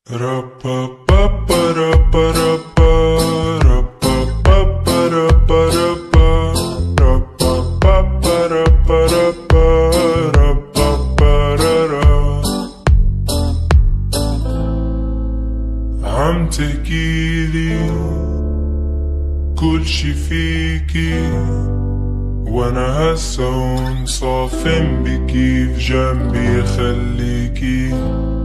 عم تحكيلي كل شي فيكي، وانا هسا هون صافن بكيف جنبي خليكي.